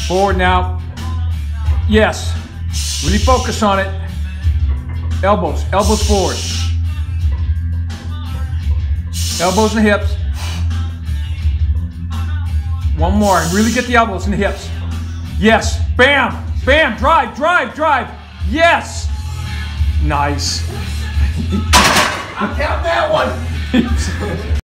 Forward now. Yes. Really focus on it. Elbows. Elbows forward. Elbows and hips. One more. And really get the elbows and the hips. Yes. Bam. Bam. Drive. Drive. Drive. Yes. Nice. I count that one.